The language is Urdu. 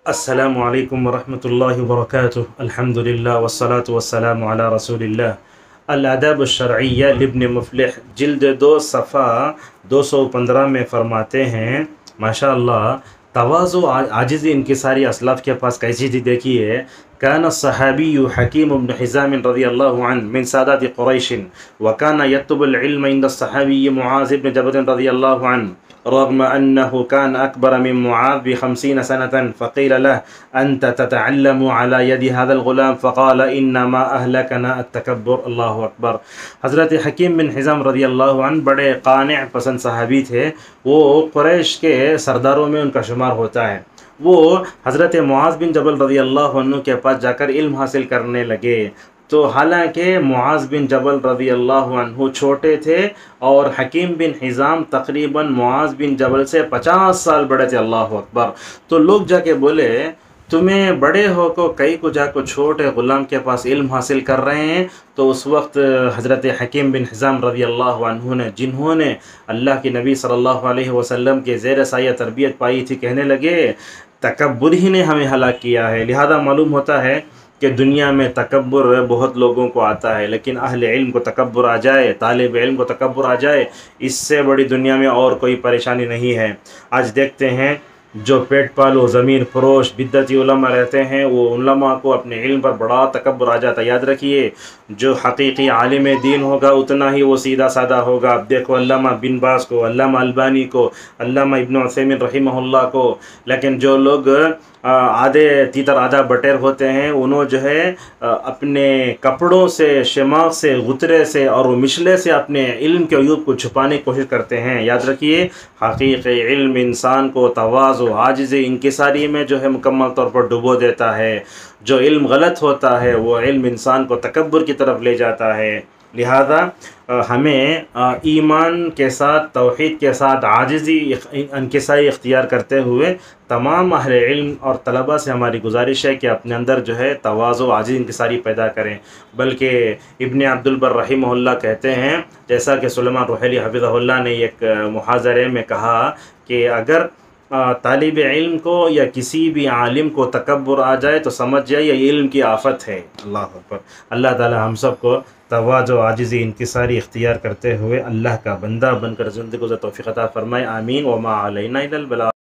السلام علیکم ورحمۃ اللہ وبرکاتہ الحمد للہ والصلاة والسلام علی رسول اللہ الآداب الشرعیہ لابن مفلح جلد 2 صفحہ 215 میں فرماتے ہیں ماشاء اللہ تواضع عاجزی انکساری اسلاف کے پاس کیسی تھی دیکھیے كان الصحابي حكيم بن حزام رضي الله عنه من سادات قريش وكان يطلب العلم عند الصحابي معاذ بن جبل رضي الله عنه رغم أنه كان أكبر من معاذ ب50 سنة فقيل له أنت تتعلم على يد هذا الغلام فقال إنما أهلكنا التكبر الله أكبر۔ حضرت حکیم بن حزام رضی اللہ عنہ بڑے قانع پسند صحابی تھے، وہ قریش کے سرداروں میں ان کا شمار ہوتا ہے۔ وہ حضرت معاذ بن جبل رضی اللہ عنہ کے پاس جا کر علم حاصل کرنے لگے، تو حالانکہ معاذ بن جبل رضی اللہ عنہ چھوٹے تھے اور حکیم بن حزام تقریباً معاذ بن جبل سے 50 سال بڑے تھے، اللہ اکبر۔ تو لوگ جا کے بولے تمہیں بڑے ہو کو کئی کو جا کو چھوٹے غلام کے پاس علم حاصل کر رہے ہیں۔ تو اس وقت حضرت حکیم بن حزام رضی اللہ عنہ نے، جنہوں نے اللہ کے نبی صلی اللہ علیہ وسلم کے زیر سایہ تربیت پائی تھی، کہنے لگے تکبر ہی نے ہمیں ہلاک کیا ہے۔ لہذا معلوم ہوتا ہے کہ دنیا میں تکبر بہت لوگوں کو آتا ہے، لیکن اہل علم کو تکبر آ جائے، طالب علم کو تکبر آ جائے، اس سے بڑی دنیا میں اور کوئی پریشانی نہیں ہے۔ آج دیکھتے ہیں جو پیٹ پالو زمین فروش بدعتی علماء رہتے ہیں، وہ علماء کو اپنے علم پر بڑا تکبر آ جاتا ہے۔ یاد رکھیے جو حقیقی عالم دین ہوگا اتنا ہی وہ سیدھا سادہ ہوگا۔ اب دیکھو علامہ بن باز کو، علامہ البانی کو، علامہ ابن عثیمین رحمہ اللہ کو، لیکن جو لوگ آدھے تیتر آدھا بٹیر ہوتے ہیں، انہوں جو ہے اپنے کپڑوں سے، شماغ سے، غترے سے اور مشلے سے اپنے علم کے عیوب کو چھپانے کی کوشش کرتے ہیں۔ یاد رکھیے حقیقی علم انسان کو تواضع، عاجزی، انکساری میں جو ہے مکمل طور پر ڈبو دیتا ہے۔ جو علم غلط ہوتا ہے وہ علم انسان کو تکبر کی طرف لے جاتا ہے۔ لہذا ہمیں ایمان کے ساتھ، توحید کے ساتھ عاجزی، انکساری اختیار کرتے ہوئے تمام اہل علم اور طلباء سے ہماری گزارش ہے کہ اپنے اندر جو ہے تواضع، عاجزی، انکساری پیدا کریں۔ بلکہ ابن عبد البر رحمہ اللہ کہتے ہیں، جیسا کہ سلیمان روحیلی حفظہ اللہ نے ایک محاضرے میں کہا کہ اگر طالب علم کو یا کسی بھی عالم کو تکبر آ جائے تو سمجھ جائے یہ علم کی آفت ہے۔ اللہ اکبر۔ اللہ تعالی ہم سب کو تواضع، عاجزی، انکساری اختیار کرتے ہوئے اللہ کا بندہ بن کر زندگی گزار توفیق عطا فرمائے، آمین۔ وما علینا الا البلاغ۔